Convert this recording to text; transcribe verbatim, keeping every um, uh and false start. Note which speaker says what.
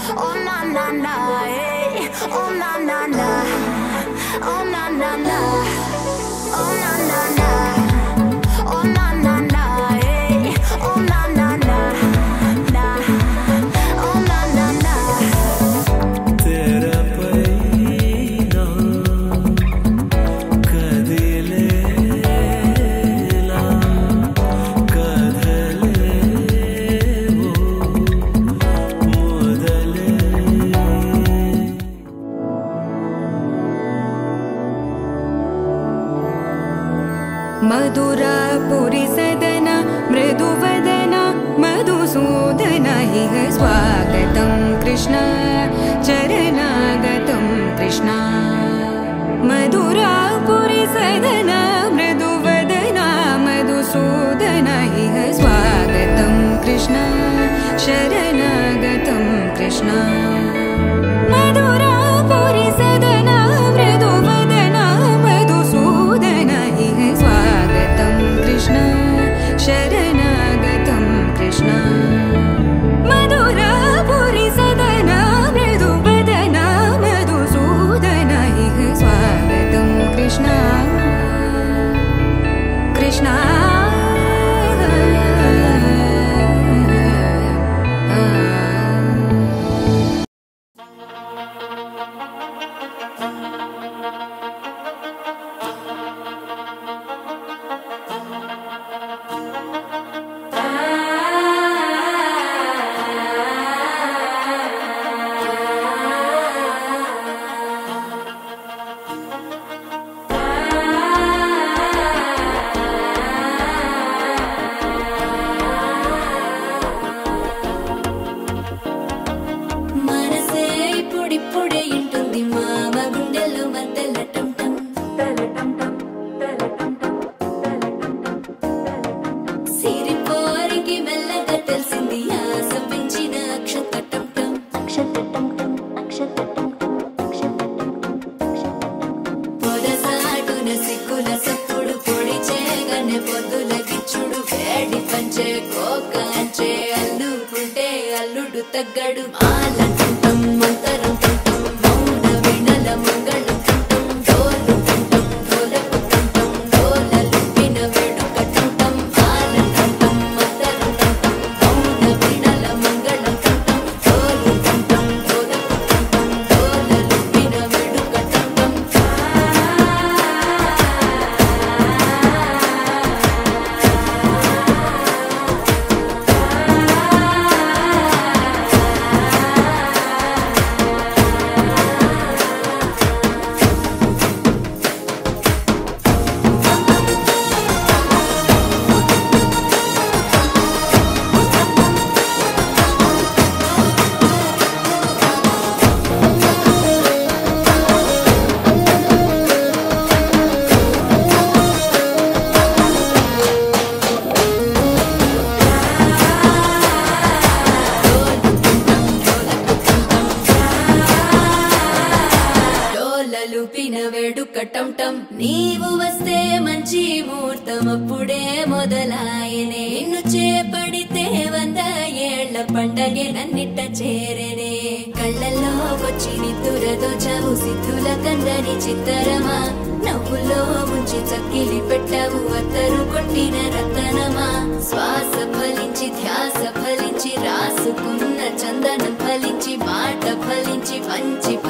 Speaker 1: oh na na na, hey, oh na na na, oh na na na, oh na na na, oh na na na, hey, oh na na na, na, oh na na na. Tera paina kadelela kadhale wo modale.
Speaker 2: मधुरापुरी सदन मृदुवदन मधुसूदन इह स्वागतं कृष्ण चरणागतं कृष्ण मधुरापुरी सदन मृदुवदन मधुसूदन इह स्वागतं कृष्ण शरणागतं कृष्ण मधुरापुरी सदन मृदुवदन मधुसूदन इह स्वागतं कृष्ण शरणागतं कृष्ण मधुरापुरी सदन मृदुवदन मधुसूदन इह स्वागतं कृष्ण कृष्ण
Speaker 1: తగ్గడు ఆలంటం మంతరం కంటం మౌన వినల మంగళం కంటం డోలు కంటం డోలకు కంటం డోలలు విన వేడుక కంటం ఆలంటం మంతరం కంటం మౌన వినల మంగళం కంటం డోలు కంటం డోలకు కంటం డోలలు విన వేడుక కంటం వేడుకటంటం నీవు వస్తే మంచి ముహూర్తం అప్పుడే మొదలాయనే నిన్ను చేపడితే వంద ఏళ్ల పండగే నన్నిట్ట చేరనే కళ్ళల్లో వచ్చి నిద్దురతో చావు సిద్ధుల కందని చిత్తరమా నవ్వులో ముంచి చక్కిలి పెట్టావు అత్తరు కొట్టిన రతనమా శ్వాస ఫలించి ధ్యాస ఫలించి రాసుకున్న చందనం ఫలించి మాట ఫలించి పంచి